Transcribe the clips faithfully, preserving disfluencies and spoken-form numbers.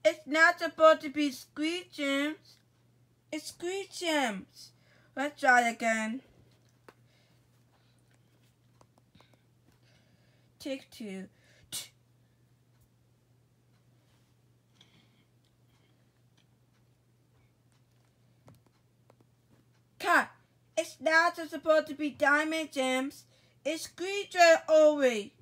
It's not supposed to be squeeze gems. It's squeeze gems. Let's try again. Take two. Cut. It's not supposed to be diamond gems. It's squeeze gem only.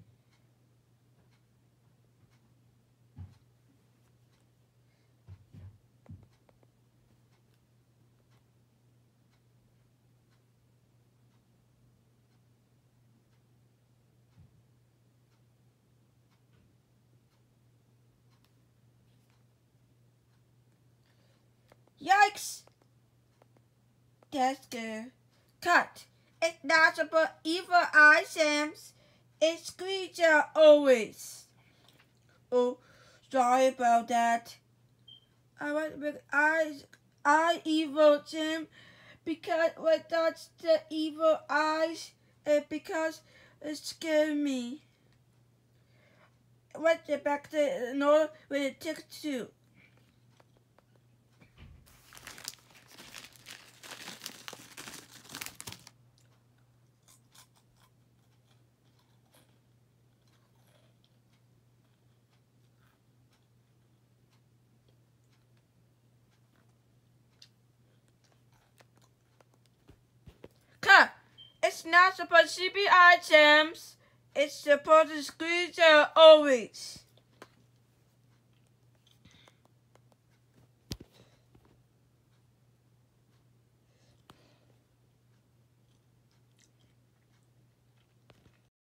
Yikes! That's good. Cut. It's not supposed evil eye gems. It's squeeze gem always. Oh, sorry about that. I want to make eyes eye evil gem because when that's the evil eyes and because it scared me. Went back to north with a tick two. Cut! It's not supposed to be items. It's supposed to squeeze out always.